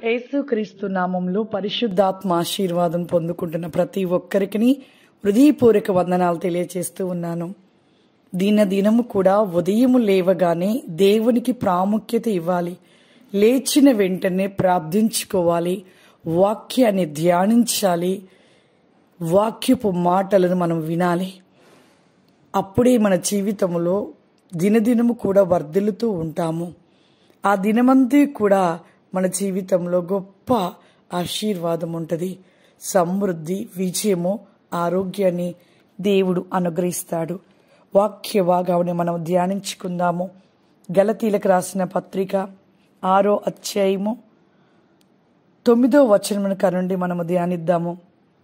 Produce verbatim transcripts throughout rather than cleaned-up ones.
యేసుక్రీస్తు నామంలో పరిశుద్ధాత్మ ఆశీర్వాదం పొందుకుంటున్న ప్రతి ఒక్కరికి హృదయపూర్వక వందనాలు తెలియజేస్తూ ఉన్నాను. దినదినము కూడా ఉదయము లేవగానే దేవునికి ప్రాముఖ్యత ఇవ్వాలి. లేచిన వెంటనే ప్రార్థించుకోవాలి, వాక్యాన్ని ధ్యానించాలి, వాక్యపు మాటలను మనం వినాలి. అప్పుడే మన జీవితంలో దినదినము కూడా వర్ధిల్లుతూ ఉంటాము. ఆ దినమంతా కూడా మన జీవితంలో గొప్ప ఆశీర్వాదం ఉంటుంది. సమృద్ధి, విజయము, ఆరోగ్యాన్ని దేవుడు అనుగ్రహిస్తాడు. వాక్య భాగాన్ని మనం ధ్యానించుకుందాము. గలతీలకు రాసిన పత్రిక ఆరో అధ్యాయము తొమ్మిదో వచనం నుండి మనము ధ్యానిద్దాము.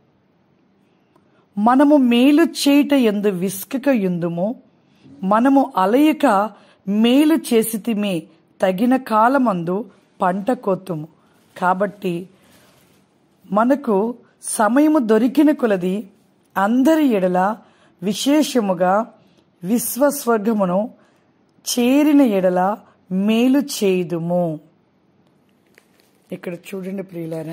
మనము మేలు చేయుట యందు విసుకక యుందుము, మనము అలయక మేలు చేసితిమే, తగిన కాలమందు పంట కోతుము. కాబట్టి మనకు సమయము దొరికిన కొలది అందరి ఎడల విశేషముగా విశ్వస్వర్గమును చేరిన ఎడల మేలు చేయుదుము. ఇక్కడ చూడండి ప్రియులారా,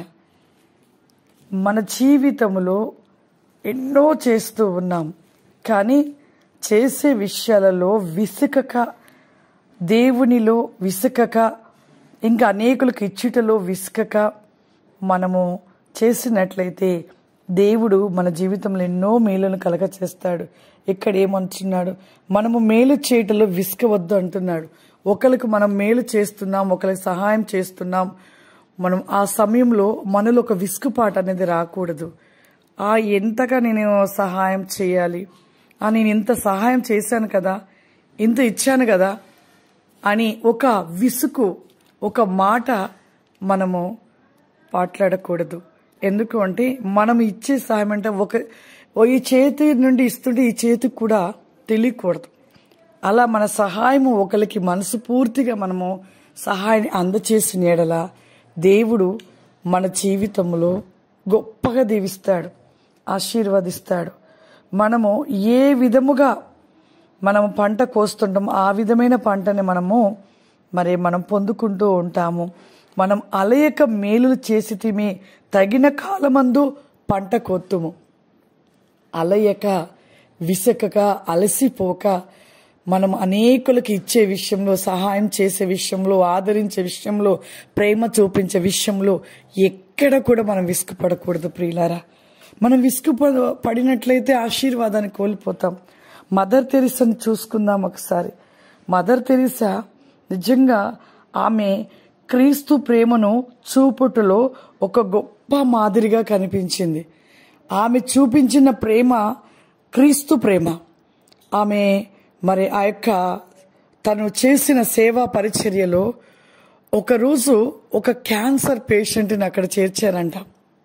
మన జీవితంలో ఎన్నో చేస్తూ ఉన్నాం, కానీ చేసే విషయాలలో విసుకక, దేవునిలో విసుకక, ఇంకా అనేకులకు ఇచ్చుటలో విసుకక మనము చేసినట్లయితే దేవుడు మన జీవితంలో ఎన్నో మేలును కలగ చేస్తాడు. ఇక్కడ ఏమంటున్నాడు? మనము మేలు చేయటంలో విసుకవద్దు అంటున్నాడు. ఒకరికి మనం మేలు చేస్తున్నాం, ఒకరికి సహాయం చేస్తున్నాం, మనం ఆ సమయంలో మనలో ఒక విసుగుపాటు అనేది రాకూడదు. ఆ ఎంతగా నేను సహాయం చేయాలి, ఆ నేను ఇంత సహాయం చేశాను కదా, ఇంత ఇచ్చాను కదా అని ఒక విసుగు, ఒక మాట మనము మాట్లాడకూడదు. ఎందుకు అంటే మనం ఇచ్చే సహాయం అంటే ఒక ఈ చేతి నుండి ఇస్తుంటే ఈ చేతికి కూడా తెలియకూడదు. అలా మన సహాయము ఒకరికి మనసు పూర్తిగా మనము సహాయాన్ని అందచేసిన ఎడల దేవుడు మన జీవితంలో గొప్పగా దీవిస్తాడు, ఆశీర్వదిస్తాడు. మనము ఏ విధముగా మనము పంట కోస్తుంటామో ఆ విధమైన పంటని మనము మరి మనం పొందుకుంటూ ఉంటాము. మనం అలయక మేలులు చేసితిమే, తగిన కాలమందు పంట కోతుము. అలయక, విసకక, అలసిపోక మనం అనేకులకు ఇచ్చే విషయంలో, సహాయం చేసే విషయంలో, ఆదరించే విషయంలో, ప్రేమ చూపించే విషయంలో ఎక్కడ కూడా మనం విసుగుపడకూడదు ప్రియులారా. మనం విసుగు పడినట్లయితే ఆశీర్వాదాన్ని కోల్పోతాం. మదర్ తెరీసాని చూసుకుందాం ఒకసారి. మదర్ తెరీసా నిజంగా ఆమె క్రీస్తు ప్రేమను చూపుటలో ఒక గొప్ప మాదిరిగా కనిపించింది. ఆమె చూపించిన ప్రేమ క్రీస్తు ప్రేమ. ఆమె మరి ఆ యొక్క తను చేసిన సేవా పరిచర్యలో ఒకరోజు ఒక క్యాన్సర్ పేషెంట్ని అక్కడ చేర్చారంట.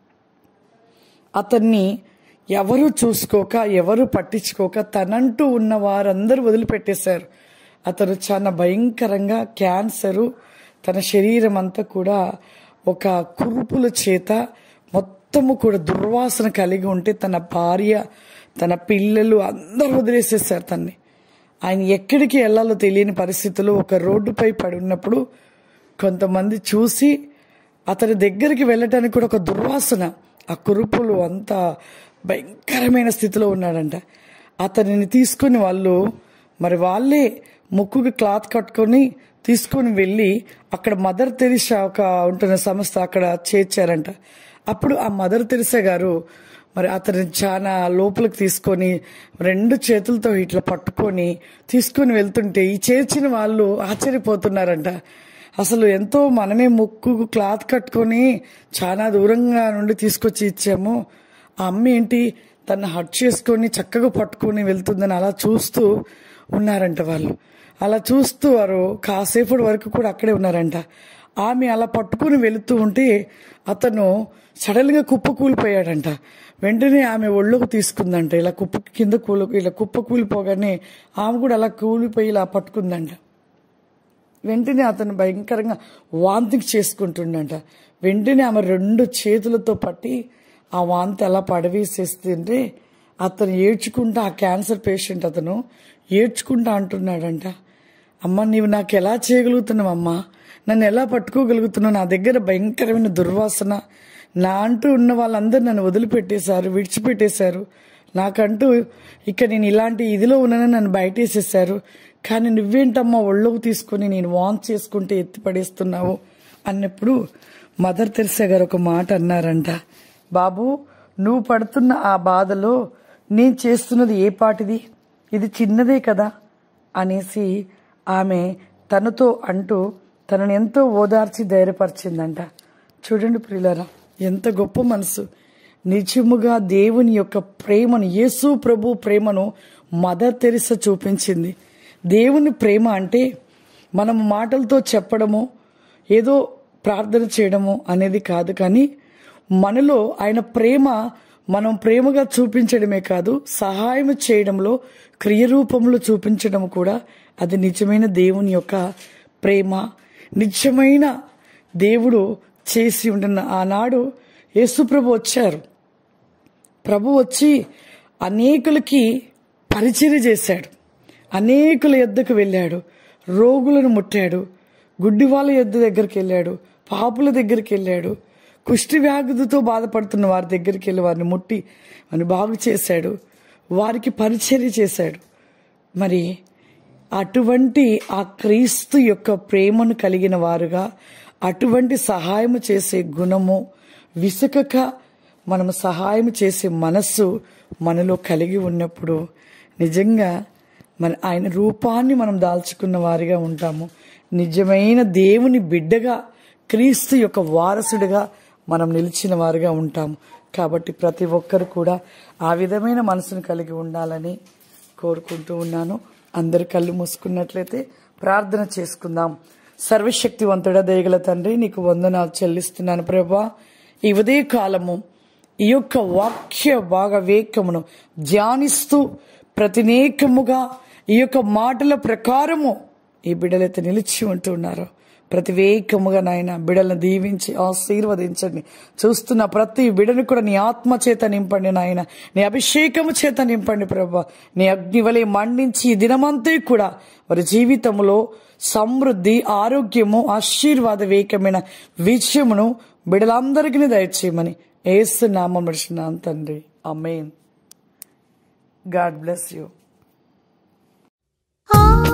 అతన్ని ఎవరు చూసుకోక, ఎవరు పట్టించుకోక, తనంటూ ఉన్న వారందరూ వదిలిపెట్టేశారు. అతను చాలా భయంకరంగా క్యాన్సరు, తన శరీరం అంతా కూడా ఒక కురుపుల చేత మొత్తము కూడా దుర్వాసన కలిగి ఉంటే తన భార్య, తన పిల్లలు అందరూ వదిలేసేసారు తన్ని. ఆయన ఎక్కడికి వెళ్లాలో తెలియని పరిస్థితుల్లో ఒక రోడ్డుపై పడి ఉన్నప్పుడు కొంతమంది చూసి అతని దగ్గరికి వెళ్ళటానికి కూడా ఒక దుర్వాసన, ఆ కురుపులు అంతా భయంకరమైన స్థితిలో ఉన్నాడంట. అతనిని తీసుకుని వాళ్ళు మరి వాళ్ళే ముక్కుకి క్లాత్ కట్టుకొని తీసుకొని వెళ్ళి అక్కడ మదర్ తెరీసా ఒక ఉంటున్న సంస్థ అక్కడ చేర్చారంట. అప్పుడు ఆ మదర్ తెరీసా గారు మరి అతని చాలా లోపలికి తీసుకొని రెండు చేతులతో ఇట్లా పట్టుకొని తీసుకొని వెళ్తుంటే ఈ చేర్చిన వాళ్ళు ఆశ్చర్యపోతున్నారంట. అసలు ఎంతో మనమే ముక్కు క్లాత్ కట్టుకొని చాలా దూరంగా నుండి తీసుకొచ్చి ఇచ్చాము, ఆ అమ్మ ఏంటి తను హట్ చేసుకొని చక్కగా పట్టుకొని వెళ్తుందని అలా చూస్తూ ఉన్నారంట వాళ్ళు. అలా చూస్తూ వారు కాసేపటి వరకు కూడా అక్కడే ఉన్నారంట. ఆమె అలా పట్టుకుని వెళుతూ ఉంటే అతను సడన్ గా కుప్ప కూలిపోయాడంట. వెంటనే ఆమె ఒళ్ళోకి తీసుకుందంట. ఇలా కుప్ప కింద కూలి ఇలా కుప్ప కూలిపోగానే ఆమె కూడా అలా కూలిపోయి ఇలా పట్టుకుందంట. వెంటనే అతను భయంకరంగా వాంతికి చేసుకుంటుండంట. వెంటనే ఆమె రెండు చేతులతో పట్టి ఆ వాంతి అలా పడవేసేస్తుంటే అతను ఏడ్చుకుంటా, ఆ క్యాన్సర్ పేషెంట్ అతను ఏడ్చుకుంటా అంటున్నాడంట, అమ్మ నీవు నాకు ఎలా చేయగలుగుతున్నావు అమ్మా, నన్ను ఎలా పట్టుకోగలుగుతున్నావు? నా దగ్గర భయంకరమైన దుర్వాసన, నా అంటూ ఉన్న వాళ్ళందరూ నన్ను వదిలిపెట్టేశారు, విడిచిపెట్టేశారు. నాకంటూ ఇక నేను ఇలాంటి ఇదిలో ఉన్నానని నన్ను బయటేసేసారు. కానీ నువ్వేంటమ్మా ఒళ్ళోకి తీసుకుని నేను వాంట్ చేసుకుంటే ఎత్తి పడేస్తున్నావు అన్నప్పుడు మదర్ తెరిసా గారు ఒక మాట అన్నారంట, బాబు నువ్వు పడుతున్న ఆ బాధలో నేను చేస్తున్నది ఏ పాటిది, ఇది చిన్నదే కదా అనేసి ఆమె తనతో అంటూ తనను ఎంతో ఓదార్చి ధైర్యపరిచిందంట. చూడండి ప్రియులారా, ఎంత గొప్ప మనసు. నిజముగా దేవుని యొక్క ప్రేమను, యేసు ప్రభు ప్రేమను మదర్ తెరిసా చూపించింది. దేవుని ప్రేమ అంటే మనం మాటలతో చెప్పడము, ఏదో ప్రార్థన చేయడము అనేది కాదు, కానీ మనలో ఆయన ప్రేమ మనం ప్రేమగా చూపించడమే కాదు, సహాయం చేయడంలో క్రియరూపంలో చూపించడం కూడా అది నిజమైన దేవుని యొక్క ప్రేమ. నిజమైన దేవుడు చేసి ఉండిన ఆనాడు యేసుప్రభు వచ్చారు. ప్రభు వచ్చి అనేకులకి పరిచర్య చేశాడు, అనేకుల యొద్దకు వెళ్ళాడు, రోగులను ముట్టాడు, గుడ్డి వాళ్ళ యొద్ద దగ్గరికి వెళ్ళాడు, పాపుల దగ్గరికి వెళ్ళాడు, కుష్టి వ్యాధితో బాధపడుతున్న వారి దగ్గరికి వెళ్ళి వారిని ముట్టి వారిని బాగు చేశాడు, వారికి పరిచర్య చేశాడు. మరి అటువంటి ఆ క్రీస్తు యొక్క ప్రేమను కలిగిన వారుగా, అటువంటి సహాయం చేసే గుణము, విసుకక మనం సహాయం చేసే మనస్సు మనలో కలిగి ఉన్నప్పుడు నిజంగా మన ఆయన రూపాన్ని మనం దాల్చుకున్న వారిగా ఉంటాము. నిజమైన దేవుని బిడ్డగా, క్రీస్తు యొక్క వారసుడిగా మనం నిలిచిన వారిగా ఉంటాము. కాబట్టి ప్రతి ఒక్కరు కూడా ఆ విధమైన మనసును కలిగి ఉండాలని కోరుకుంటూ ఉన్నాను. అందరు కళ్ళు మూసుకున్నట్లయితే ప్రార్థన చేసుకుందాం. సర్వశక్తివంతుడా దయగల తండ్రి, నీకు వందనాలు చెల్లిస్తున్నాను ప్రభా. ఈ ఉదయ కాలము ఈ యొక్క వాక్య భాగ వేకమును ధ్యానిస్తూ ప్రతినేకముగా ఈ యొక్క మాటల ప్రకారము ఈ బిడ్డలైతే నిలిచి ఉంటున్నారు. ప్రతి వేకముగా నాయన బిడ్డలను దీవించి ఆశీర్వదించండి. చూస్తున్న ప్రతి బిడ్డను కూడా నీ ఆత్మ చేత నింపండి నాయన, నీ అభిషేకము చేత నింపండి ప్రభా. నీ అగ్ని వలె మండించి ఈ దినమంతా కూడా వారి జీవితంలో సమృద్ధి, ఆరోగ్యము, ఆశీర్వాద వేకమైన విజయమును బిడ్డలందరికీ దయచేయమని యేసు నామమున అడుగుచున్నాను తండ్రి, ఆమేన్. God bless you.